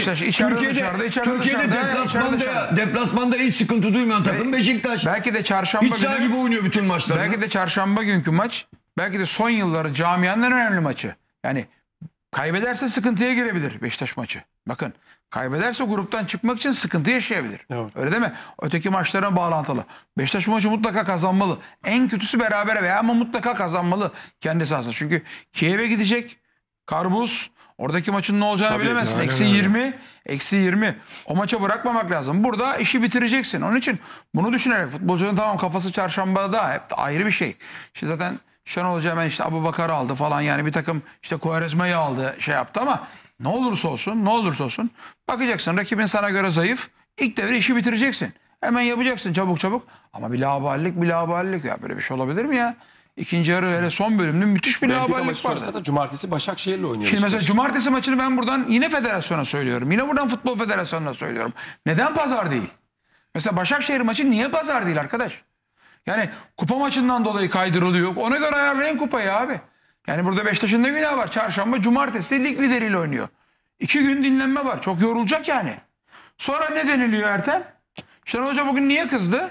İşte içeride dışarıda, Türkiye'de deplasmanda hiç sıkıntı duymayan takım Beşiktaş. Belki de çarşamba İç saha gibi oynuyor bütün maçlarını. Belki de çarşamba günkü maç, belki de son yılları camianın en önemli maçı. Yani kaybederse sıkıntıya girebilir Beşiktaş maçı. Bakın, kaybederse gruptan çıkmak için sıkıntı yaşayabilir. Evet. Öyle değil mi? Öteki maçlara bağlantılı. Beşiktaş maçı mutlaka kazanmalı. En kötüsü berabere veya ama mutlaka kazanmalı kendi sahasında. Çünkü Kiev'e gidecek. Karbuz. Oradaki maçın ne olacağını Tabii, bilemezsin. aynen Eksi öyle. 20. Eksi 20. O maça bırakmamak lazım. Burada işi bitireceksin. Onun için bunu düşünerek futbolcunun tamam kafası çarşambada hep de ayrı bir şey. İşte zaten Şenol Hoca hemen işte Abubakar'ı aldı falan, yani bir takım işte Quaresma'yı aldı, şey yaptı ama ne olursa olsun bakacaksın rakibin sana göre zayıf. İlk devre işi bitireceksin. Hemen yapacaksın çabuk ama bir laubalilik ya, böyle bir şey olabilir mi ya? İkinci yarı hele son bölümde müthiş bir Benfica maçı laubalilik sonrasında vardı. da cumartesi Başakşehir'le oynuyor. Şimdi mesela Beşiktaş. cumartesi maçını ben buradan yine federasyona söylüyorum. Yine buradan futbol federasyonuna söylüyorum. Neden pazar değil? Mesela Başakşehir maçı niye pazar değil arkadaş? Yani kupa maçından dolayı kaydırılıyor. Ona göre ayarlayın kupayı abi. Yani burada Beşiktaş'ın da günahı var. Çarşamba, cumartesi lig lideriyle oynuyor. 2 gün dinlenme var. Çok yorulacak yani. Sonra ne deniliyor Ertem? Şenol Hoca bugün niye kızdı?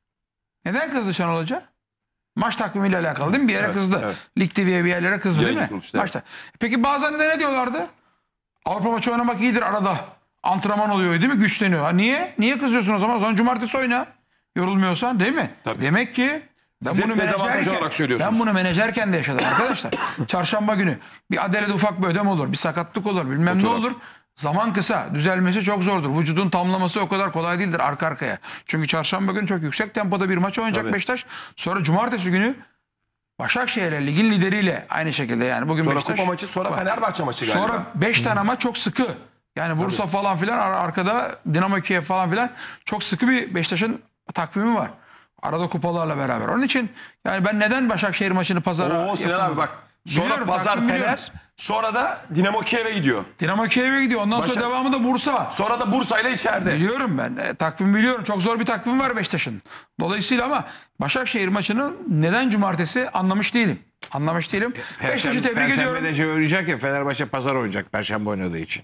Neden kızdı Şenol Hoca? Maç takvimiyle alakalı değil mi? Bir yere kızdı. evet. Lig TV'ye bir yerlere kızdı değil mi? Yayın kuruluşu, evet. Maçta. Peki bazen de ne diyorlardı? Avrupa maçı oynamak iyidir arada. Antrenman oluyor değil mi? Güçleniyor. Ha, niye? Niye kızıyorsun o zaman? O zaman cumartesi oyna. Yorulmuyorsan değil mi? Tabii. Demek ki Siz hep dezavantaj olarak söylüyorsunuz. ben bunu menajerken de yaşadım arkadaşlar. Çarşamba günü bir adelede ufak bir ödem olur. Bir sakatlık olur. Bilmem ne olur. Zaman kısa. Düzelmesi çok zordur. Vücudun tamlaması o kadar kolay değildir arka arkaya. Çünkü çarşamba günü çok yüksek tempoda bir maç oynayacak Tabii. Beşiktaş. Sonra cumartesi günü Başakşehir'le ligin lideriyle aynı şekilde, yani bugün Sonra Beşiktaş. kupa maçı, sonra Fenerbahçe maçı galiba. Sonra 5 tane maç çok sıkı. Yani Bursa falan filan arkada Dinamo Kiev falan filan çok sıkı bir Beşiktaş'ın takvimi var. Arada kupalarla beraber. Onun için yani ben neden Başakşehir maçını pazara Oo Sinan abi yapamadım? bak. Sonra Biliyorum, Pazar takvim biliyorum. Fener. Sonra da Dinamo Kiev'e gidiyor. Dinamo Kiev'e gidiyor. Ondan sonra Başak- devamı da Bursa. Sonra da Bursa'yla içeride. Biliyorum ben. Takvim biliyorum. Çok zor bir takvim var Beşiktaş'ın. Dolayısıyla ama Başakşehir maçını neden cumartesi anlamış değilim. Beşiktaş'ı tebrik ediyorum. Perşembe'de oynayacak ya, Fenerbahçe pazar oynayacak Perşembe oynadığı için.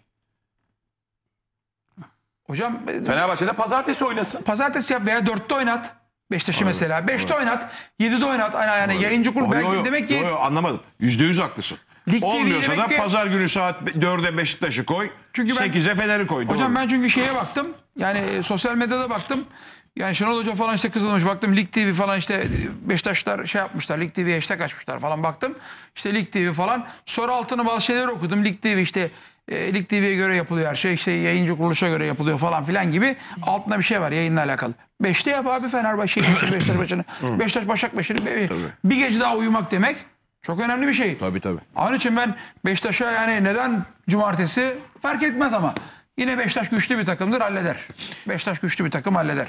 Hocam Fenerbahçe'de pazartesi oynasın. pazartesi yap veya 4'te oynat. Beşiktaş'ı mesela. 5'te oynat. 7'de oynat. Yani yayıncı kurul belki demek ki Anlamadım. %100 haklısın. Lig TV Olmuyorsa da demek ki- pazar günü saat 4'e Beşiktaş'ı koy. Çünkü ben- 8'e Fener'i koy. hocam Doğru. ben çünkü şeye baktım. Yani sosyal medyada baktım. Yani Şenol Hoca falan işte kızılmış. Baktım Lig TV falan işte Beşiktaşlar şey yapmışlar. Lig TV'ye hashtag açmışlar falan baktım. İşte Lig TV falan. Sonra altına bazı şeyler okudum. Lig TV işte Lig TV'ye göre yapılıyor her şey. İşte yayıncı kuruluşa göre yapılıyor falan filan gibi. Altında bir şey var yayınla alakalı. 5'te yap abi Fenerbahçe Beşiktaş maçını. Beşiktaş Başakşehir'i bir gece daha uyumak demek çok önemli bir şey. Tabii. Onun için ben Beşiktaş'a yani neden cumartesi fark etmez ama yine Beşiktaş güçlü bir takımdır, halleder. Beşiktaş güçlü bir takım halleder.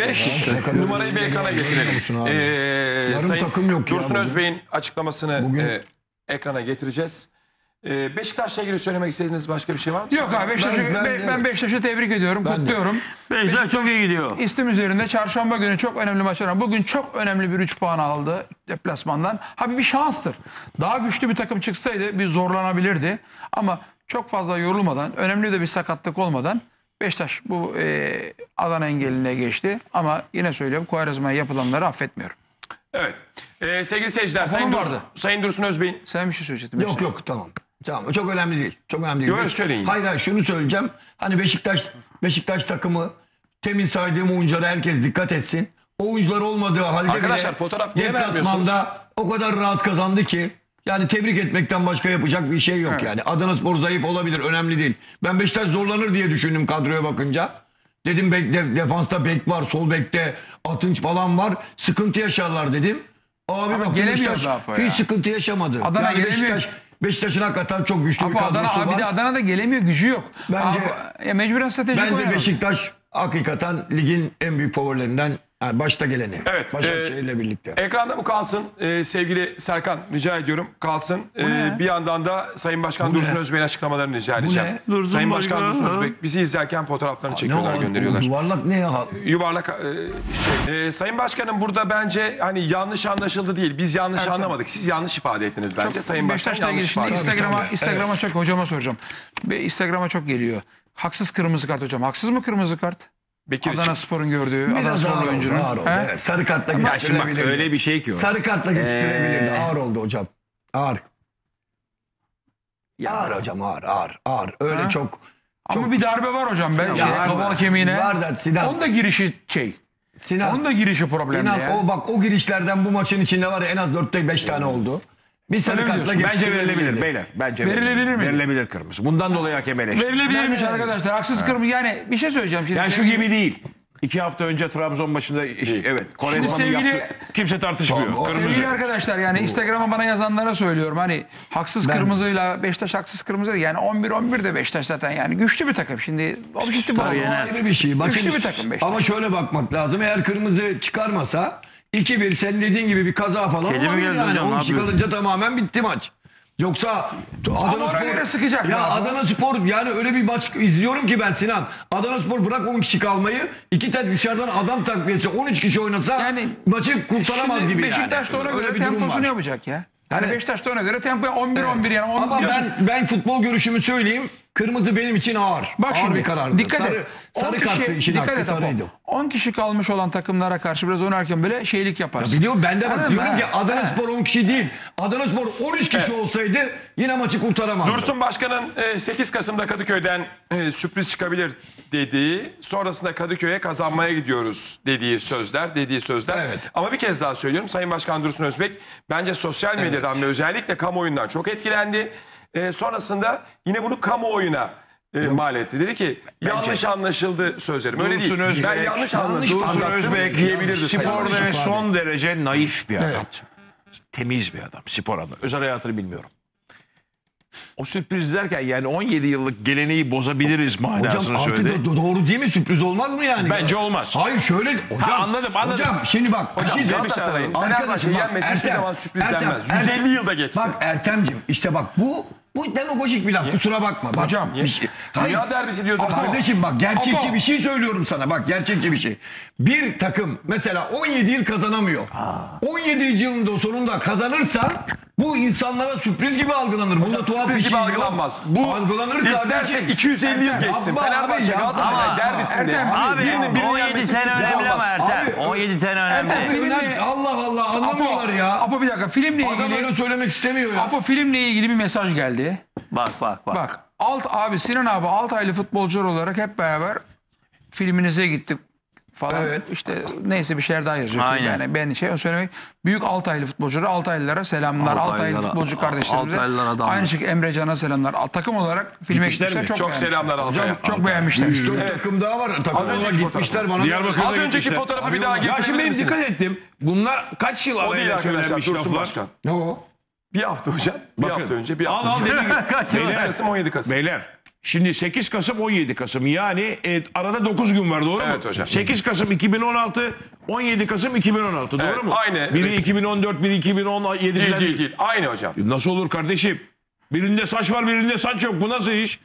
5 numarayı bir ekrana getirelim. Yarım Sayın takım yok ya Dursun bugün. Özbey'in açıklamasını Bugün- ekrana getireceğiz. Beşiktaş'la ilgili söylemek istediğiniz başka bir şey var mı? Yok abi ben Beşiktaş'ı tebrik ediyorum, kutluyorum. Beşiktaş çok iyi gidiyor. İstim üzerinde çarşamba günü çok önemli maç var. Bugün çok önemli bir 3 puan aldı deplasmandan. Abi bir şanstır. Daha güçlü bir takım çıksaydı bir zorlanabilirdi. Ama çok fazla yorulmadan, önemli de bir sakatlık olmadan Beşiktaş bu Adana engeline geçti. Ama yine söylüyorum, Quaresma'ya yapılanları affetmiyorum. Evet. Sevgili seyirciler, Kafamın vardı. Sayın Dursun Özbey'in Sen bir şey söyleyecektin. Yok tamam. Tamam, çok önemli değil. Çok önemli değil. Yok, söyleyin. Hayır şunu söyleyeceğim. Hani Beşiktaş takımı temin saydığım oyunculara herkes dikkat etsin. O oyuncular olmadığı halde Arkadaşlar, bile fotoğraf niye vermiyorsunuz? deplasmanda o kadar rahat kazandı ki yani tebrik etmekten başka yapacak bir şey yok Evet. yani. Adanaspor zayıf olabilir, önemli değil. Ben Beşiktaş zorlanır diye düşündüm kadroya bakınca. Dedim defansta bek var, sol bekte Atınç falan var. Sıkıntı yaşarlar dedim. Abi Ama bak gelemiyor Beşiktaş Zapo ya. hiç sıkıntı yaşamadı. Adana yani gelemiyor. Beşiktaş'ın hakikaten çok güçlü bir Ama Adana, kadrosu abi var. de Adana'da gelemiyor, gücü yok. Bence- Ya mecburen stratejik Bence oynamaz. Beşiktaş hakikaten ligin en büyük favorilerinden, yani başta geleni. Evet, Başakşehir'le birlikte. ekranda bu kalsın. Sevgili Serkan, rica ediyorum kalsın. ne? Bir yandan da Sayın Başkan Bu Dursun ne? Özbey'in açıklamalarını rica edeceğim. ne? Dursun Sayın Başkan Başkan. Dursun Özbey bizi izlerken fotoğraflarını çekiyorlar, Ne o? gönderiyorlar. Yuvarlak ne ya? Yuvarlak. Sayın Başkanım burada bence hani yanlış anlaşıldı değil. Biz yanlış Evet, anlamadık. Siz yanlış ifade ettiniz bence. Çok, Sayın Başkan Beşiktaş'la ilgili yanlış şimdi ifade etti. Instagram'a çok hocama soracağım. Instagram'a çok geliyor. Haksız kırmızı kart hocam. Haksız mı kırmızı kart? Bekir Adana için. Spor'un gördüğü, Adana Biraz ağır Sporlu oldu, oyuncunun. ağır oldu. He? Evet, sarı kartla Ya şimdi bak geçtirebilirdi. öyle bir şey ki o. Sarı kartla geçtirebilirdi. Ağır oldu hocam. Ağır. Ya. Ağır hocam, ağır. Öyle Ha? çok... Ama bir darbe var hocam. Ben var kaval da- kemiğine. var da Sinan. Onun da girişi Sinan, Onun da girişi problemli İnan ya. o girişlerden bu maçın içinde var ya en az 4'te 5 tane oldu. Bir sarı Öyle mi kartla diyorsun? Bence verilebilir geçtirebilirdi. beyler. Bence Verilebilir mi? Verilebilir kırmızı. Bundan dolayı hakem eleştirdi. Verilebilirmiş arkadaşlar. Haksız kırmızı. Yani bir şey söyleyeceğim şimdi. Yani şu gibi değil. 2 hafta önce Trabzon maçında evet Quaresma'nın sevgili- yaptı. Kimse tartışmıyor. Tamam, Kırmızı. Sevgili arkadaşlar yani Instagram'a bana yazanlara söylüyorum. Hani haksız kırmızıyla Beşiktaş haksız kırmızı yani 11-11 de Beşiktaş zaten yani güçlü bir takım. Şimdi objektif olarak. O ayrı bir şey. Bakın, Güçlü bir takım Beşiktaş. ama şöyle bakmak lazım. Eğer kırmızı çıkarmasa 2-1 senin dediğin gibi bir kaza falan Kedi mi olabilir geldi yani. hocam, ne 10 kişi yapıyorsun? kalınca tamamen bitti maç. Yoksa ona göre sıkacak Ya biraz. Adana Spor yani öyle bir maç izliyorum ki ben Sinan. Adana Spor bırak 10 kişi kalmayı. 2 tane dışarıdan adam takviyesi 13 kişi oynasa Yani maçı kurtaramaz Şimdi gibi Beşiktaş da yani. ona Öyle göre bir durum temposunu var. yapacak ya. Yani Evet. Beşiktaş da ona göre tempo 11-11 yani. Ama biliyorsun. ben futbol görüşümü söyleyeyim. Kırmızı benim için ağır. Bak ağır şimdi bir karardı. dikkat et. Sarı 10 kartı kişi- işin dikkat hakkı et Apo. sarıydı. 10 kişi kalmış olan takımlara karşı biraz oynarken böyle şeylik yaparsın. Biliyorum ben de bak Anladın mı? diyorum ki Adana Spor 10 kişi değil. Adana Spor 13 kişi olsaydı yine maçı kurtaramazdı. Dursun Başkan'ın 8 Kasım'da Kadıköy'den sürpriz çıkabilir dediği, sonrasında Kadıköy'e kazanmaya gidiyoruz dediği sözler. Evet. Ama bir kez daha söylüyorum, Sayın Başkan Dursun Özbek bence sosyal medyadan ve özellikle kamuoyundan çok etkilendi. Sonrasında yine bunu kamuoyuna mal etti. Dedi ki yanlış anlaşıldı sözlerim. Öyle Dursun değil. Ben Özbek, yanlış Dursun anlattım Özbek diyebilirdi. Sayın sporda Başkan. ve son derece naif bir adam. Evet. Temiz bir adam. Spor adamı. Özel hayatını bilmiyorum. O sürpriz derken yani 17 yıllık geleneği bozabiliriz Hocam manasını artık söyledi. da doğru değil mi? Sürpriz olmaz mı yani? Bence olmaz. Hayır şöyle hocam. anladım. Hocam şimdi bak. bir şey söyleyeyim. Galatasaray'ın Arkadaşım Fenerbahçe'yi bak, yenmesi hiçbir Ertem, zaman sürpriz Ertem, denmez. 150 yılda geçsin. Bak Ertem'cim işte bak bu demagojik bir laf. Kusura bakma. Bak, Hocam, bir şey. Dünya derbisi diyordunuz. Kardeşim bak gerçekçi Apo. bir şey söylüyorum sana. Bak gerçekçi bir şey. Bir takım mesela 17 yıl kazanamıyor. 17. yılın sonunda kazanırsa bu insanlara sürpriz gibi algılanır. Bunda tuhaf bir Sürpriz şey gibi yok. algılanmaz. Bu algılanır isterse kardeşim. 250 yıl geçsin. Yapma Fenerbahçe abi, yapma. Galatasaray Ama- derbisinde Ertem, Abi birinin 17 yenmesi sene sürpriz önemli ama olmaz. Ertem. Abi, 17 sene önemli. Ertem, Filmle, Allah Allah anlamıyorlar ya. Apo bir dakika filmle Adam ilgili. öyle söylemek istemiyor ya. Apo filmle ilgili bir mesaj geldi. Bak. Bak Sinan abi Altaylı futbolcular olarak hep beraber filminize gittik falan. Evet. İşte neyse bir şeyler daha yazıyor. film. Aynen. Yani ben söylemek büyük Altaylı futbolculara, Altaylılara selamlar. Altaylı futbolcu kardeşlerimize. Altaylılara da Aynı şekilde Emre Can'a selamlar. Takım olarak filme Gitmişler gitmişler. mi? Çok, Çok beğenmişler. selamlar Altay'a. Çok beğenmişler. 3-4 takım daha var. Takım Az olarak önceki gitmişler bana. Diyarbakır'da Az önceki gitmişler. fotoğrafı bir daha Arıyorlar. Ya getirebilir şimdi benim misiniz? dikkat ettim. Bunlar kaç yıl O değil arayla arkadaşlar. söylenmiş Dursun laflar. Başkan. Ne o? Bir hafta hocam. Bir Bakın. hafta önce. Bir Al hafta al önce. dedi. Kaç 8 Beyler, Kasım 17 Kasım. Beyler şimdi 8 Kasım 17 Kasım yani arada 9 gün var doğru mu? Evet hocam. 8 Kasım 2016 17 Kasım 2016 Evet, doğru mu? aynı. Biri Resim. 2014 biri 2017 Değil falan. değil değil. Aynı hocam. Nasıl olur kardeşim? Birinde saç var birinde saç yok. Bu nasıl iş?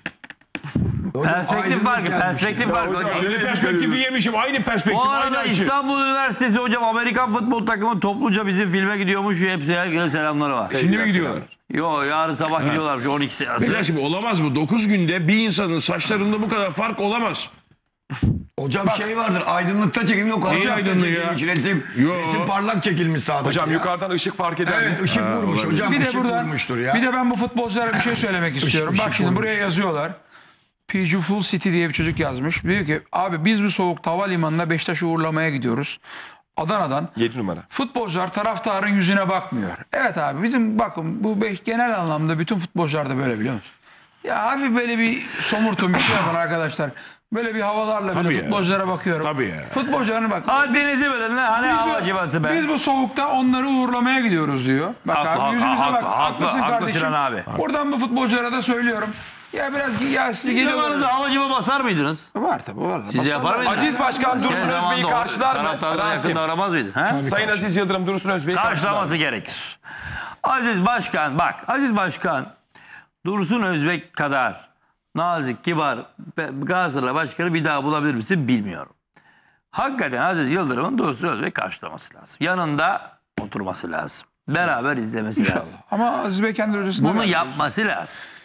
Perspektif farkı. Perspektif farkı hocam, hocam. öyle Öyle perspektifi yemişim. Aynı perspektif. Bu aynı arada açı. İstanbul Üniversitesi hocam Amerikan futbol takımı topluca bizim filme gidiyormuş. Hepsi herkese selamları var. Şimdi mi gidiyorlar? Yo yarın sabah gidiyorlarmış 12 sene. Beyler şimdi olamaz mı? 9 günde bir insanın saçlarında bu kadar fark olamaz. Hocam şey vardır aydınlıkta çekim yok. Neyin Alçakta aydınlığı ya? çekilmiş resim. Yo. Resim parlak çekilmiş sağdaki Hocam ya. yukarıdan ışık fark eder mi? Evet ışık vurmuş olabilir. hocam. Bir de ışık buradan vurmuştur ya. bir de ben bu futbolculara bir şey söylemek istiyorum. ışık Bak şimdi vurmuş. buraya yazıyorlar. Beautiful City diye bir çocuk yazmış. Diyor ki abi biz bu soğukta havalimanına Beşiktaş'ı uğurlamaya gidiyoruz. Adana'dan. 7 numara. Futbolcular taraftarın yüzüne bakmıyor. Evet abi bizim bakın bu genel anlamda bütün futbolcular da böyle biliyor musun? Ya hafif böyle bir somurtun bir şey yapın arkadaşlar. Böyle bir havalarla Tabii böyle ya. futbolculara bakıyorum. Tabii ya. Futbolcuların bak. Haddinizi bilin lan. Hani hava cıvası be. Biz bu soğukta onları uğurlamaya gidiyoruz diyor. Bak Haklı, abi yüzümüze haklı, bak. haklı, Haklısın haklı kardeşim. Sinan abi. Buradan bu futbolculara da söylüyorum. Ya biraz ya siz Zamanınızda geliyorlar. havacıma basar mıydınız? Var tabii var. Siz yapar mıydınız? Aziz Başkan Dursun Senin Özbek'i zamanında karşılar mı? taraftarlar Rasim. yakında aramaz mıydın? He? Sayın Aziz Yıldırım Dursun Özbek'i karşılar mı? Karşılaması gerekir. Aziz Başkan bak Aziz Başkan Dursun Özbek kadar nazik, kibar Galatasaray Başkanı bir daha bulabilir misin bilmiyorum. Hakikaten Aziz Yıldırım'ın Dursun Özbek karşılaması lazım. Yanında oturması lazım. Beraber izlemesi lazım. Ama Aziz Bey kendi hocasına Bunu verdi. yapması lazım.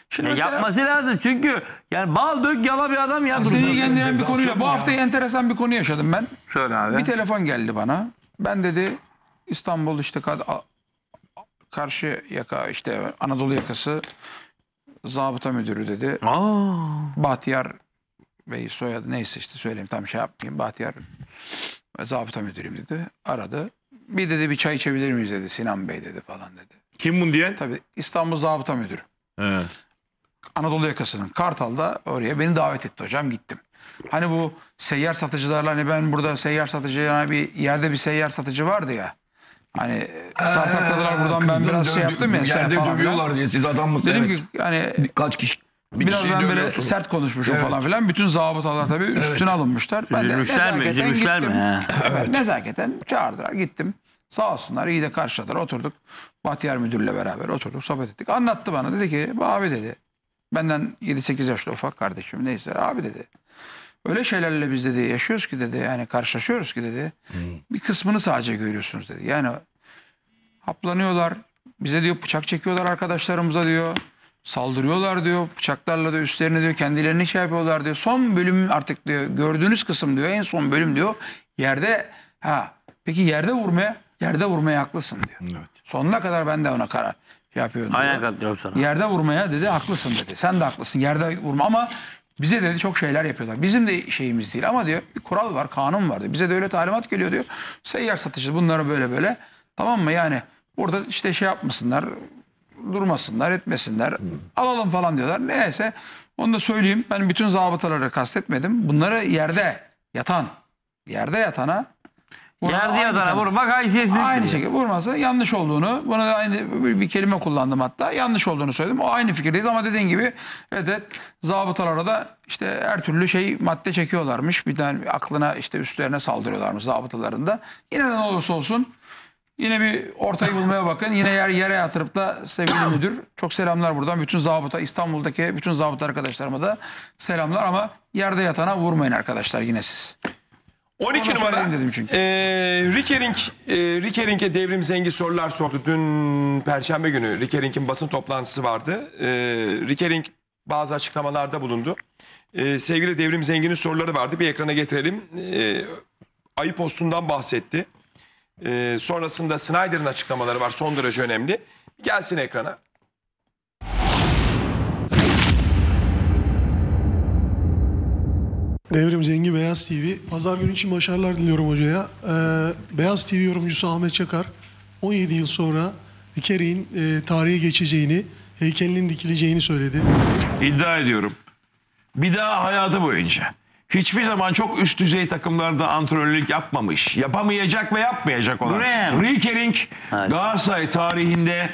Şimdi mesela Yapması lazım çünkü yani bal dök yala bir adam ya. seni Dursun. ilgilendiren bir konuyla bu hafta enteresan bir konu yaşadım ben. Söyle abi. Bir telefon geldi bana. Ben dedi İstanbul işte karşı yaka işte Anadolu yakası zabıta müdürü dedi. Bahtiyar Bey soyadı neyse işte söyleyeyim tam şey yapmayayım. Bahtiyar zabıta müdürüyüm dedi. Aradı. Bir dedi bir çay içebilir miyiz dedi Sinan Bey dedi falan dedi. Kim bunu diyen? Tabii İstanbul zabıta müdürü. He. Anadolu yakasının Kartal'da oraya beni davet etti hocam gittim. Hani bu seyyar satıcılarla hani ben burada seyyar satıcı yani bir yerde bir seyyar satıcı vardı ya. Hani tartakladılar buradan ben biraz şey yaptım ya. Yerde falan dövüyorlar filan. diye siz adam mutlu. Dedim Evet. ki hani Kaç kişi? Bir biraz kişiyi ben böyle dövüyorsunuz. sert konuşmuşum Evet. falan filan. Bütün zabıtalar tabii üstüne alınmışlar. Ben de Üzülmüşler mi? nezaketen Üzülmüşler mi? gittim. He. Nezaketen çağırdılar gittim. Sağ olsunlar iyi de karşıladılar oturduk. Bahtiyar müdürle beraber oturduk sohbet ettik. Anlattı bana dedi ki abi dedi. Benden 7-8 yaşlı ufak kardeşim neyse abi dedi. Öyle şeylerle biz dedi yaşıyoruz ki dedi yani karşılaşıyoruz ki dedi. Bir kısmını sadece görüyorsunuz dedi. Yani haplanıyorlar. Bize diyor bıçak çekiyorlar arkadaşlarımıza diyor. Saldırıyorlar diyor. Bıçaklarla da üstlerine diyor kendilerini şey yapıyorlar diyor. Son bölüm artık diyor gördüğünüz kısım diyor en son bölüm diyor. Yerde peki yerde vurmaya haklısın diyor. Evet. Sonuna kadar ben de ona karar şey yapıyorum diyor. Aynen katılıyorum sana. Yerde vurmaya dedi haklısın dedi. Sen de haklısın yerde vurma ama bize dedi çok şeyler yapıyorlar. Bizim de şeyimiz değil ama diyor bir kural var kanun var diyor. Bize de öyle talimat geliyor diyor. Seyyar satıcı bunları böyle tamam mı yani burada işte şey yapmasınlar durmasınlar etmesinler alalım falan diyorlar. Neyse onu da söyleyeyim ben bütün zabıtaları kastetmedim. Bunları yerde yatana Yerde yatana vurmak haysiyetsizliktir. aynı şekilde vurması yanlış olduğunu, buna da aynı bir kelime kullandım hatta. Yanlış olduğunu söyledim. O aynı fikirdeyiz ama dediğin gibi evet zabıtalara da işte her türlü madde çekiyorlarmış. Bir tane aklına işte üstlerine saldırıyorlarmış zabıtaların da. Yine de ne olursa olsun yine bir ortayı bulmaya bakın. Yine yere yatırıp da sevgili müdür çok selamlar buradan. Bütün zabıta İstanbul'daki bütün zabıta arkadaşlarıma da selamlar ama yerde yatana vurmayın arkadaşlar yine siz. 12 Onu numara söyleyeyim dedim çünkü. Rikering'e Devrim Zengi sorular sordu. Dün Perşembe günü Rikering'in basın toplantısı vardı. Rikering bazı açıklamalarda bulundu. Sevgili Devrim Zengi'nin soruları vardı. Bir ekrana getirelim. Ayı postundan bahsetti. Sonrasında Snyder'in açıklamaları var. Son derece önemli. Gelsin ekrana. Devrim Zengi Beyaz TV. Pazar günü için başarılar diliyorum hocaya. Beyaz TV yorumcusu Ahmet Çakar 17 yıl sonra Rikering'in tarihe geçeceğini, heykelinin dikileceğini söyledi. İddia ediyorum. Bir daha hayatı boyunca hiçbir zaman çok üst düzey takımlarda antrenörlük yapmamış, yapamayacak ve yapmayacak olan Rikering Galatasaray tarihinde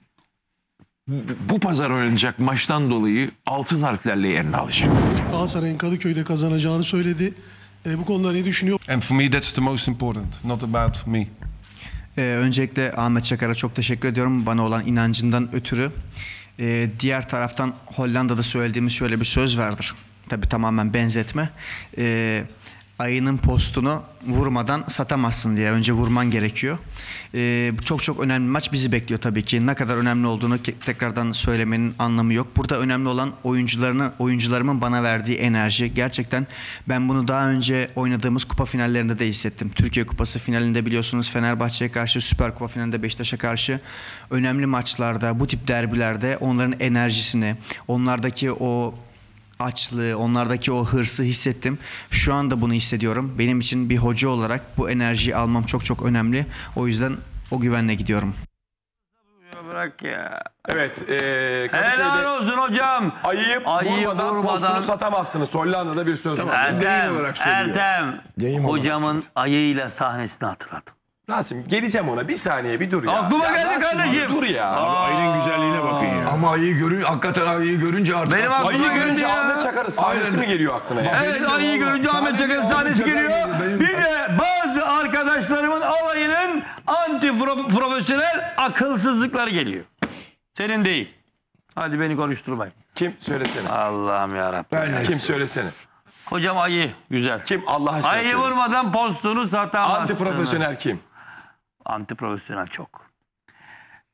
bu pazar oynanacak maçtan dolayı altın harflerle yerini alacak. Galatasaray'ın Kadıköy'de kazanacağını söyledi. Bu konuda ne düşünüyor? And for me that's the most important, not about me. Öncelikle Ahmet Çakar'a çok teşekkür ediyorum bana olan inancından ötürü. Diğer taraftan Hollanda'da söylediğimiz şöyle bir söz vardır. Tabii tamamen benzetme. Ayının postunu vurmadan satamazsın diye. Önce vurman gerekiyor. Çok önemli maç bizi bekliyor tabii ki. Ne kadar önemli olduğunu tekrardan söylemenin anlamı yok. Burada önemli olan oyuncularımın bana verdiği enerji. Gerçekten ben bunu daha önce oynadığımız kupa finallerinde de hissettim. Türkiye Kupası finalinde biliyorsunuz Fenerbahçe'ye karşı, Süper Kupa finalinde Beşiktaş'a karşı önemli maçlarda, bu tip derbilerde onların enerjisini, onlardaki o açlığı, onlardaki o hırsı hissettim. Şu anda bunu hissediyorum. Benim için bir hoca olarak bu enerjiyi almam çok önemli. O yüzden o güvenle gidiyorum. Bırak ya. Evet. Helal Kadıköy'de olsun hocam. ayıyı vurmadan postunu satamazsınız. Hollanda'da bir söz var. Ertem. Deyim olarak Hocamın ayıyla sahnesini hatırladım. Rasim geleceğim ona. Bir saniye bir dur ya. Aklıma Ya geldi Rasim, kardeşim. Dur ya. Ayının güzelliğine bakın ya. Ama hakikaten ayıyı görünce artık... Benim aklıma Ayıyı geldi görünce ya. Ahmet Çakar'ın sahnesi Aynen. mi geliyor aklına ya? Evet ayıyı görünce Ahmet Çakar'ın sahnesi geliyor. Bir de bazı arkadaşlarımın alayının anti profesyonel akılsızlıkları geliyor. Senin değil. Hadi beni konuşturmayın. Kim? Söylesene. Allah'ım yarabbim. Kim söylesene. Hocam ayı güzel. Kim? Allah aşkına Ayı söyle. vurmadan postunu satamazsın. Anti profesyonel kim? Anti profesyonel çok.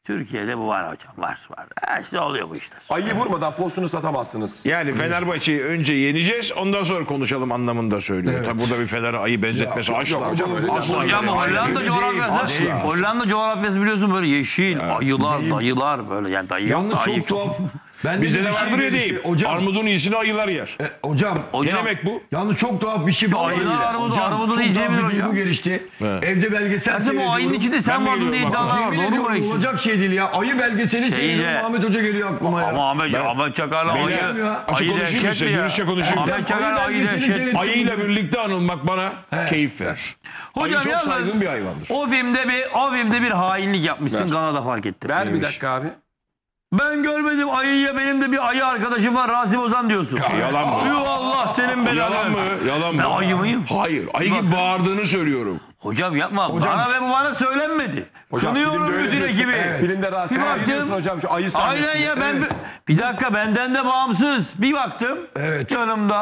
Türkiye'de bu var hocam. Var. İşte oluyor bu işler. Ayı vurmadan postunu satamazsınız. Yani Fenerbahçe'yi önce yeneceğiz, ondan sonra konuşalım anlamında söylüyor. Tabi burada bir Fener'e ayı benzetmesi asla. hocam, öyle Asla. Hocam böyle bir şey Hollanda değil. coğrafyası, Değil, asla. Hollanda coğrafyası biliyorsun böyle yeşil, ayılar, dayılar böyle yani dayı. Yalnız ayı çok tuhaf. Ben Bizde bir de şey vardır ya gelişti. deyim. Hocam, Armudun iyisini ayılar yer. hocam, Ne Hocam, demek bu? yalnız çok tuhaf bir şey. Vallahi ayılar bile. armudu, Hocam, armudu çok diyeceğim tuhaf bir hocam. duygu gelişti. Evet. Evde belgesel Aslında bu seyrediyorum. ayının içinde sen Ben vardın diye biliyorum iddialar var. Yemin Doğru mu ediyorum reis? olacak şey değil ya. Ayı belgeselini seyrediyorum. Ahmet Hoca geliyor aklıma ya. Ama Ahmet Çakar'la ayı. Açık Ayı konuşayım mı dehşet size? mi ya? Dürüstçe konuşayım. Ahmet Çakar Ayı ayı belgeseli dehşet. seyrettim. Ayıyla birlikte anılmak bana keyif verir. Hocam Ayı çok yalnız saygın bir hayvandır. o filmde bir hainlik yapmışsın. Kanada fark ettim. Ver bir dakika abi. Ben görmedim ayıyı, benim de bir ayı arkadaşım var Rasim Ozan diyorsun. Yalan mı? Yuh Allah senin belanı Yalan mı? versin. Yalan mı? Ben ayı mıyım? Hayır. Ayı gibi bağırdığını söylüyorum. Hocam yapma. Bana söylenmedi. Hocam Kınıyorum filmde öyle bütün diyorsun. ekibi. Evet. Filmde Rasim'e Bir ayı baktım. diyorsun hocam şu ayı sahnesinde. Aynen ya ben bir dakika benden de bağımsız. Bir baktım. Evet. Yanımda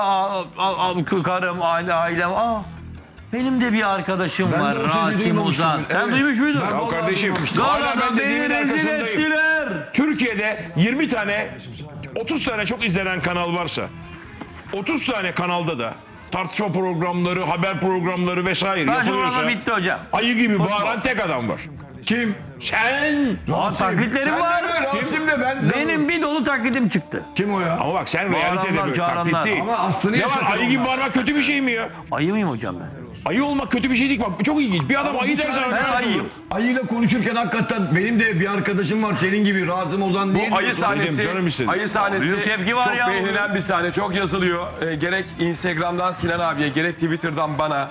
karım, ailem. Benim de bir arkadaşım Ben de var o sözü Rasim duymuştum. Ozan. Sen Evet. duymuş muydun? Ben Ya vallahi kardeşim duymamıştım. hala ben Galada dediğimin beni rezil arkasındayım. ettiler. Türkiye'de 20 tane 30 tane çok izlenen kanal varsa 30 tane kanalda da tartışma programları, haber programı vesaire Bence yapılıyorsa orada bitti hocam. ayı gibi bağıran tek adam var. Kim? Sen! Taklitlerim var. Rasim de ben. Benim bir dolu taklidim çıktı. Kim o ya? Ama bak sen Bağıranlar, realitede böyle çağıranlar. taklit değil. Ama aslını Ne var yaşatır ayı gibi onlar. bağırmak kötü bir şey mi ya? Ayı mıyım hocam ben? Ayı olmak kötü bir şey değil. Bak çok ilginç. Bir adam ayı derse Ben ayıyım. Ayıyla konuşurken hakikaten benim de bir arkadaşım var senin gibi Rasim Ozan diye. Bu ayı sahnesi, canım istedim. ayı sahnesi Büyük tepki var çok ya. beğenilen bir sahne. Çok yazılıyor. Gerek Instagram'dan Sinan abiye, gerek Twitter'dan bana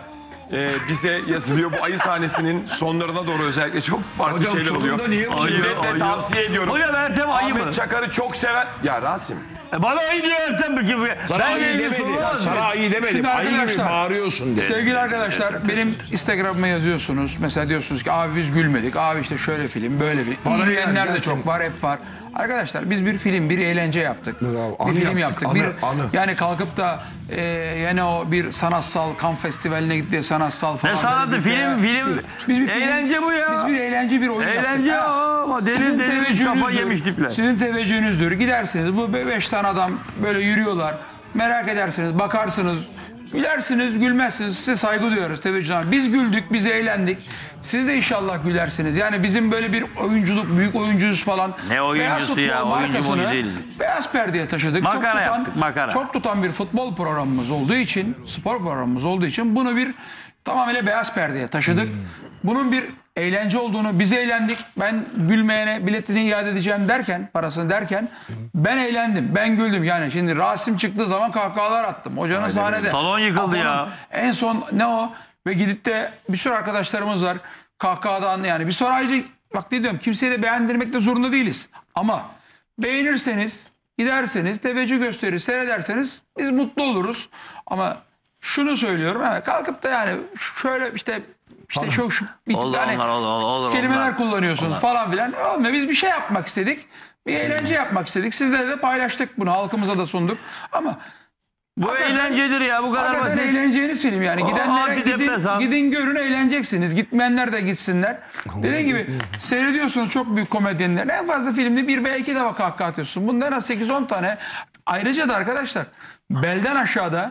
bize yazılıyor. Bu ayı sahnesinin sonlarına doğru özellikle çok farklı Hocam şeyler oluyor. sonunda niye bu Şiddetle ayı. tavsiye ediyorum. Hocam Ertem ayı mı? Ahmet Çakar'ı çok seven... Ya Rasim. Bana ayı diyor Ertem peki. sana Ben ayı ilgili demedi. sorulmaz Sana mı? ayı demedim. Şimdi Ayı gibi arkadaşlar, bağırıyorsun dedi. Sevgili arkadaşlar benim Instagram'ıma yazıyorsunuz. Mesela diyorsunuz ki abi biz gülmedik. Abi işte şöyle film böyle bir. İyi diyenler de çok var, hep var. Arkadaşlar biz bir film, bir eğlence yaptık. Bravo, Bir anı film yaptık, yaptık. anı. Yani kalkıp da yani o bir sanatsal Cannes Festivaline gitti sanatsal falan. Ne sanatı dedik film ya. Biz bir film- eğlence bu ya. Biz bir eğlence bir oyun Eğlence yaptık. Ha. ama Sizin deli kafa teveccühünüzdür. yemiş tipler. Sizin teveccühünüzdür. Gidersiniz bu 5 tane adam böyle yürüyorlar. Merak edersiniz, bakarsınız. Gülersiniz, gülmezsiniz. Size saygı duyuyoruz teveccühler. Biz güldük, biz eğlendik. Siz de inşallah gülersiniz. Yani bizim böyle bir oyunculuk, büyük oyuncuyuz falan. Ne oyuncusu Beyaz ya? futbol Oyuncu markasını oyuncu değil. Beyaz perdeye taşıdık. Makara yaptık, makara. Çok tutan bir futbol programımız olduğu için, spor programımız olduğu için bunu bir tamamıyla beyaz perdeye taşıdık. Bunun bir eğlence olduğunu, biz eğlendik. Ben gülmeyene biletini iade edeceğim derken, parasını derken ben eğlendim, ben güldüm. Yani şimdi Rasim çıktığı zaman kahkahalar attım. Hocanın sahnede. Salon yıkıldı ya. Apo'nun En son ne o? Ve gidip de bir sürü arkadaşlarımız var. Kahkahadan yani bir sonra ayrıca bak ne diyorum kimseyi de beğendirmek de zorunda değiliz. Ama beğenirseniz, giderseniz, teveccüh gösterir, seyrederseniz biz mutlu oluruz. Ama şunu söylüyorum kalkıp da yani şöyle işte şu bir Olur, tane olur, kelimeler onlar. kullanıyorsunuz falan filan. Olmuyor. Biz bir şey yapmak istedik. Bir eğlence yapmak istedik. Sizlerle de paylaştık bunu. Halkımıza da sunduk. Ama Bu hakikaten- eğlencedir ya bu kadar hakikaten basit. eğleneceğiniz film yani. Gidenlere antidepresan. gidin görün eğleneceksiniz. Gitmeyenler de gitsinler. Dediğim gibi seyrediyorsunuz çok büyük komedyenler. En fazla filmde bir veya iki defa kahkaha atıyorsun. Bunda en az 8-10 tane. Ayrıca da arkadaşlar belden aşağıda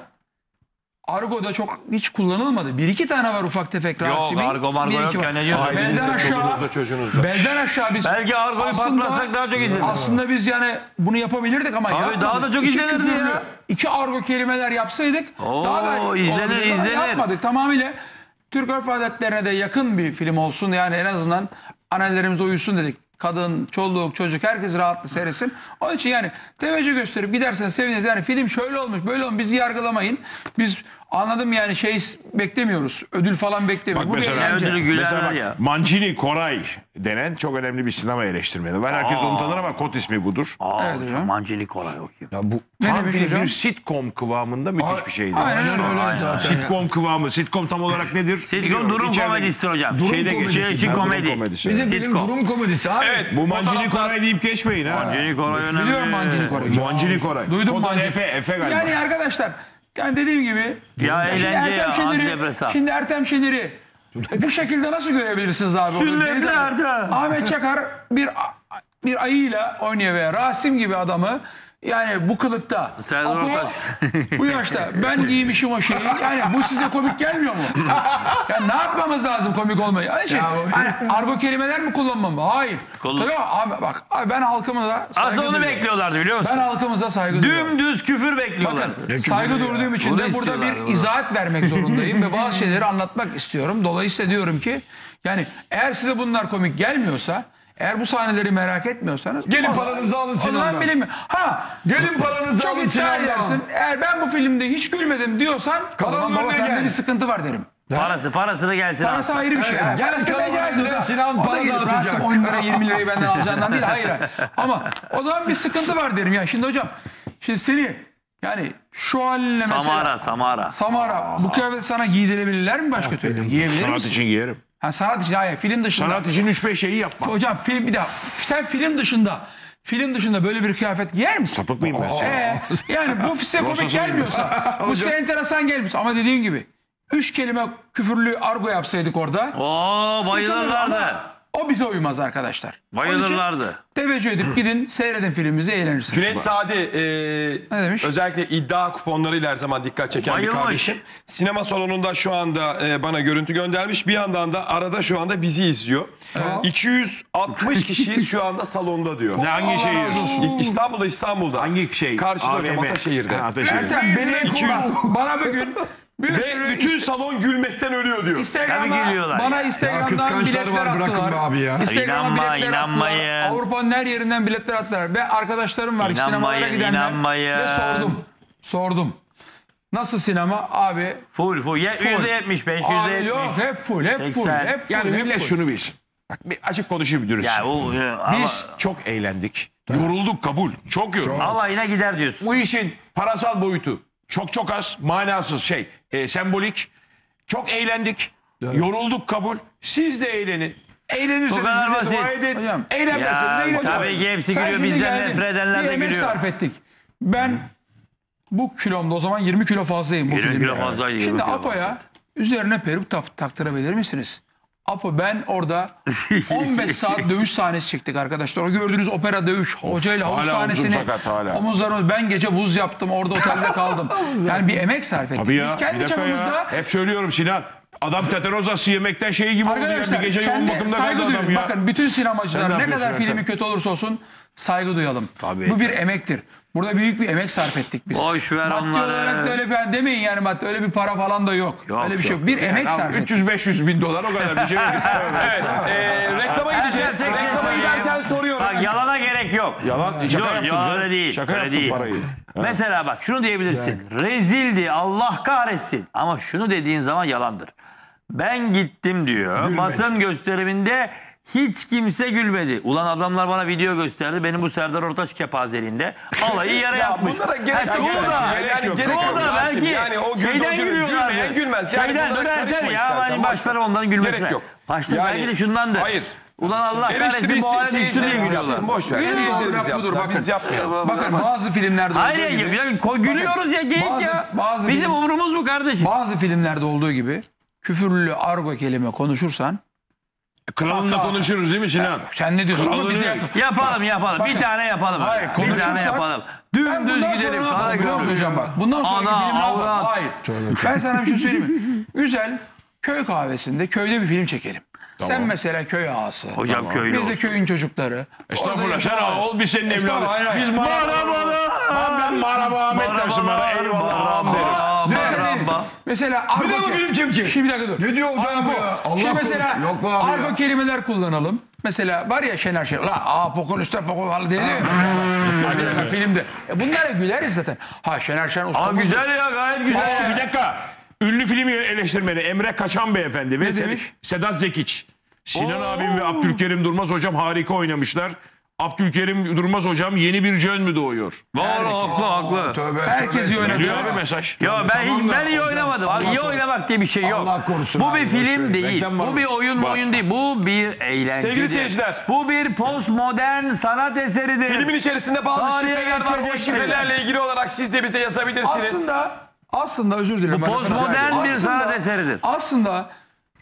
argoda çok hiç kullanılmadı. Bir iki tane var ufak tefek Rasim'in. argo margo Bir iki yok var. ya, ne diyorsun? Belden Ailenizde, aşağı. çoluğunuzda, çocuğunuzda. Belden aşağı biz. Belki argoyu patlasak daha çok izlenir. Aslında biz yani bunu yapabilirdik ama yapmadık. daha da çok İki izlenirdi küfürlü, ya. İki argo kelimeler yapsaydık daha da izlenir, olabilirdi ama izlenir. yapmadık. Tamamıyla Türk örf adetlerine de yakın bir film olsun. Yani en azından annelerimize uyusun dedik. Kadın, çoluk, çocuk herkes rahatlı seyretsin. Onun için yani teveccüh gösterip giderseniz seviniriz. Yani film şöyle olmuş, böyle olmuş. Bizi yargılamayın. Biz anladım yani beklemiyoruz. Ödül falan beklemiyoruz. Bak Bu bir mesela- eğlence. Ödülü gülerler Mesela bak, ya. Mancini Koray denen çok önemli bir sinema eleştirmeni var. Herkes onu tanır ama kod ismi budur. Evet hocam. Mancini kolay okuyor. Ya bu Ne Tam demiş bir hocam? sitcom kıvamında müthiş bir şeydi. Aynen öyle. öyle zaten. Sitcom kıvamı. Sitcom tam olarak nedir? Sitcom durum İçeride- komedisi hocam. Şeyde komedisi. geçiyor. Şey, Durum komedi. komedisi. Bizim film Sitcom. durum komedisi abi. Evet. Bu Mancini fotoğraflar- Koray deyip geçmeyin ha. Mancini kolay önemli. Biliyorum Mancini Koray'ı. Mancini Koray. Duydum Kodan Mancini. Efe galiba. Yani arkadaşlar yani dediğim gibi Ya şimdi eğlence ya, antidepresan. Şimdi Ertem Şener'i Bu şekilde nasıl görebilirsiniz abi? onu? Sünnetlerde. Ahmet Çakar bir ayıyla oynuyor veya Rasim gibi adamı yani bu kılıkta. Serdar Apo, Ortaç. bu yaşta ben giymişim o şeyi. Yani bu size komik gelmiyor mu? Yani ne yapmamız lazım komik olmayı? Hani argo kelimeler mi kullanmam? Hayır. Kullan- Tabii abi bak abi ben halkıma da saygı Aslında onu duyuyorum. bekliyorlardı biliyor musun? Ben halkımıza saygı duyuyorum. Dümdüz küfür bekliyorlar. Bakın saygı duyduğum için Bunu de burada istiyorlar, bir bunu. izahat vermek zorundayım ve bazı şeyleri anlatmak istiyorum. Dolayısıyla diyorum ki yani eğer size bunlar komik gelmiyorsa, eğer bu sahneleri merak etmiyorsanız Gelin vallahi- paranızı alın o zaman Sinan'dan. bilmiyorum. Ha, Gelin paranızı çok alın iddia Sinan'dan. edersin. Eğer ben bu filmde hiç gülmedim diyorsan, o zaman Kanalın baba önüne sende gel. bir sıkıntı var derim. Parasını gelsin. Parası alsın. ayrı bir şey. Evet, gel Parası kanalın mecaz o önüne da. Sinan O da para gelip dağıtacak. Rasim 10 lira 20 lirayı benden alacağından değil. Hayır. Ama o zaman bir sıkıntı var derim ya. Şimdi hocam seni yani şu haline mesela Samara bu kıyafeti sana giydirebilirler mi başka türlü? Giyebilir Sanat misin? için giyerim. Ha, sanat için hayır film dışında. Sanat için 3-5 şeyi yapma. Hocam film bir daha sen film dışında böyle bir kıyafet giyer misin? Sapık mıyım ben? Yani bu size komik Rosası mıyım? gelmiyorsa, bu size enteresan gelmiyorsa ama dediğim gibi 3 kelime küfürlü argo yapsaydık orada Oo bayılırlardı. ama o bize uymaz arkadaşlar. Bayılırlardı. Teveccüh edip gidin seyredin filmimizi eğlenirsiniz. Cüneyt Sadi Ne demiş? özellikle iddia kuponlarıyla her zaman dikkat çeken Bayılmış. bir kardeşim. Sinema salonunda şu anda bana görüntü göndermiş. Bir yandan da arada şu anda bizi izliyor. 260 kişiyiz şu anda salonda diyor. Ne hangi şehir? İstanbul'da. Hangi şey? Karşıda hocam AVM. Ataşehir'de. Ha, Ataşehir'de. Ertem beni 200. bana bugün bir Ve sürü bütün salon gülmekten ölüyor diyor. Instagram'a Tabii gülüyorlar bana ya. Instagram'dan kıskançları biletler var, bırakın attılar. be abi ya. Instagram'a biletler İnanmayın. attılar. Avrupa'nın her yerinden biletler attılar. Ve arkadaşlarım var sinemalara gidenler. İnanmayın. Ve sordum. Nasıl sinema? Abi Full. %75, abi yok %70. hep full. Yani millet şunu bilsin. Bak bir açık konuşayım dürüst. Ya o ama Biz çok eğlendik. Yorulduk kabul. Çok yorulduk. alayına gider diyorsun. Bu işin parasal boyutu çok az, manasız sembolik. Çok eğlendik. Yorulduk kabul. Siz de eğlenin. Eğlenirseniz Bu kadar bize dua basit. edin. Hocam, Eğlenmezseniz Ya neyle dua tabii edin? ki hepsi Sen gülüyor. şimdi Bizden geldin, nefret edenler bir de emek gülüyor. sarf ettik. Ben bu kilomda o zaman 20 kilo fazlayım bu 20 filmde. kilo fazlaydı, 20 Şimdi kilo Apo'ya üzerine peruk taktırabilir misiniz? Apo ben orada 15 saat dövüş sahnesi çektik arkadaşlar. O gördüğünüz opera dövüş, hocayla havuz hala omzum sahnesini, sakat, hala. omuzlarımız, ben gece buz yaptım, orada otelde kaldım. Yani bir emek sarf ettik. Tabii ya. Biz kendi bir dakika çapımızda ya. Hep söylüyorum Sinan. Adam tetanoz aşı yemekten şey gibi oldu ya. arkadaşlar Bir gece yoğun kendi bakımda saygı kaldı adam duyun. ya. Bakın bütün sinemacılar Sen ne ne kadar yapıyorsun filmi Erkan? kötü olursa olsun saygı duyalım. Tabii. Bu bir emektir. Burada büyük bir emek sarf ettik biz. Boş ver Maddi onları. olarak da öyle bir demeyin yani maddi öyle bir para falan da yok. Yok, öyle bir şey yok. yok. Bir emek sarf ettik. 300-500 bin dolar o kadar bir şey. Evet. Reklama gideceğiz. Reklama giderken soruyorum. Bak yalana gerek yok. Yalan. Şaka Yok, yaptım yalan canım. öyle değil. Şaka öyle yaptım değil. parayı. Mesela bak şunu diyebilirsin. Rezildi, Allah kahretsin. Ama şunu dediğin zaman yalandır. Ben gittim diyor. Basın gösteriminde hiç kimse gülmedi. Ulan adamlar bana video gösterdi. Benim bu Serdar Ortaç kepazeliğinde alayı yere yapmış. Bunlara gerek yok. Çoğu da, Yani gerek çoğu yok. da Rasim, belki yani o şeyden gülüyorlar. gülmeyen gülmez. Yani Şeyden bunlara dönerken karışma ya istersen, ben boş başlar ver. onların gülmesine. Gerek yok. Başta Yani- belki de şundandır. Hayır. Ulan Allah kahretsin Eleştiriyi bu hale düştü diye seyircilerimiz gülüyorlar. yapsın. Boş ver. Seyircilerimiz yapsın. Biz yapmayalım. Bakın bazı filmlerde Hayır olduğu gibi, ya gülüyoruz ya geyik bazı- ya. bazı Bizim film- umurumuz mu kardeşim? bazı filmlerde olduğu gibi küfürlü argo kelime konuşursan Kralınla konuşuruz değil mi Sinan? sen ne diyorsun? Ama Kralını- bize yakın. Yapalım. Bir tane yapalım. Hayır, Bir tane konuşursak- yapalım. Ben Dümdüz bundan gidelim. sonra ne yapalım biliyor musun hocam bak. Bundan sonraki Ana, film ne yapalım? avrat. Hayır. Ben sana bir şey söyleyeyim mi? Güzel köy kahvesinde köyde bir film çekelim. Sen mesela köy ağası. Hocam köylü Biz de olsun. köyün çocukları. Estağfurullah Orada sen yaşayan- ol biz senin Estağfurullah, evladın. hayır, hayır. Biz ben Maraba Ahmet dersin bana. Eyvallah ağam derim. Mesela argo de bu film çekecek. Şimdi bir dakika dur. Ne diyor hocam Argo. bu ya? Allah Şimdi mesela korusun. Yok be abi argo ya. kelimeler kullanalım. Mesela var ya Şener Şen. La pokol üstte pokol falan diye diyor. Hadi bir dakika filmde. Bunlara güleriz zaten. Ha Şener Şen usta. Aa güzel ya gayet güzel. Bir dakika. Ünlü film eleştirmeni Emre Kaçan beyefendi ve demiş? Sedat Zekiç. Sinan abim ve Abdülkerim Durmaz hocam harika oynamışlar. Abdülkerim Durmaz hocam yeni bir jön mü doğuyor? Haklı. Tövbe, Herkes tövbe. yönetiyor. Geliyor abi mesaj. Yo ben Tamam da ben iyi hocam, oynamadım. Allah İyi korusun. oynamak diye bir şey yok. Allah korusun Bu abi, bir boş film ver. değil. Reklam var Bu mı? bir oyun değil. Bu bir eğlencedir. Sevgili seyirciler. Bu bir postmodern sanat eseridir. Filmin içerisinde bazı Tarihe şifreler var. O geçecek şifrelerle ilgili olarak siz de bize yazabilirsiniz. Aslında özür dilerim. Bu arkadaşlar. postmodern bir Aslında- sanat eseridir. Aslında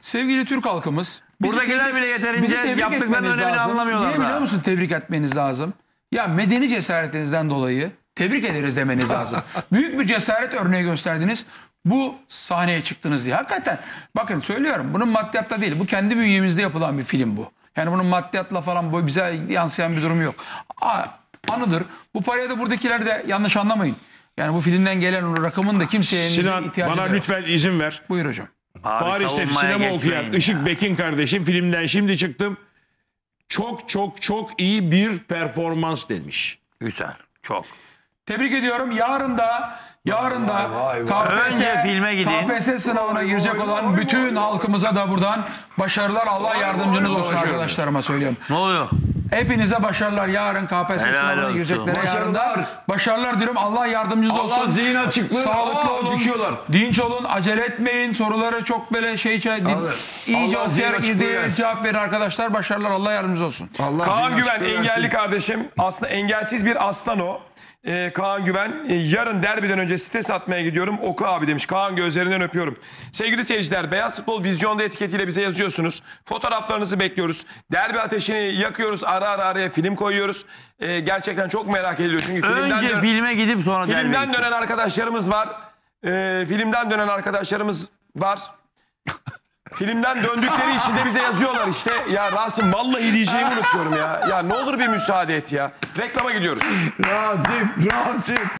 Sevgili Türk halkımız. bizi Buradakiler tebrik- bile yeterince bizi tebrik yaptıklarının etmeniz önemini lazım. anlamıyorlar Niye da. biliyor musun tebrik etmeniz lazım? Ya medeni cesaretinizden dolayı tebrik ederiz demeniz lazım. Büyük bir cesaret örneği gösterdiniz. Bu sahneye çıktınız diye. Hakikaten bakın söylüyorum bunun maddiyatla değil. Bu kendi bünyemizde yapılan bir film bu. Yani bunun maddiyatla falan bu bize yansıyan bir durum yok. Anıdır. Bu paraya da buradakiler de yanlış anlamayın. Yani bu filmden gelen rakamın da kimseye Sinan ihtiyacı bana da yok. lütfen izin ver. Buyur hocam. Abi Paris'te savunmaya sinema geçmeyin okuyan ya. Işık Bekin kardeşim filmden şimdi çıktım. Çok iyi bir performans demiş. Güzel. Çok. Tebrik ediyorum. Yarın da KPSS, Önce filme gidin. KPSS sınavına girecek olan bütün halkımıza da buradan başarılar. Allah yardımcınız olsun arkadaşlarıma söylüyorum. Ne oluyor? Hepinize başarılar. Yarın KPSS Helal sınavına olsun. gireceklere yarın da Başarılar. başarılar diliyorum. Allah yardımcınız olsun. Allah zihin açıklığı. Sağlıklı olun. Düşüyorlar. Dinç olun. Acele etmeyin. Soruları çok böyle iyice Allah zihin açıklığı versin. cevap verin arkadaşlar. Başarılar. Allah yardımcınız olsun. Allah Kaan zihin Güven açıklığı engelli versin. kardeşim. Aslında engelsiz bir aslan o. Kaan Güven yarın derbiden önce site satmaya gidiyorum. Oku abi demiş. Kaan gözlerinden öpüyorum. Sevgili seyirciler Beyaz Futbol Vizyon'da etiketiyle bize yazıyorsunuz. Fotoğraflarınızı bekliyoruz. Derbi ateşini yakıyoruz. Araya film koyuyoruz. Gerçekten çok merak ediliyor. Çünkü Önce filme gidip sonra filmden derbi. dönen arkadaşlarımız var. Filmden dönen arkadaşlarımız var. Filmden döndükleri için de bize yazıyorlar işte. Ya Rasim vallahi diyeceğimi unutuyorum ya. Ya ne olur bir müsaade et ya. Reklama gidiyoruz. Rasim.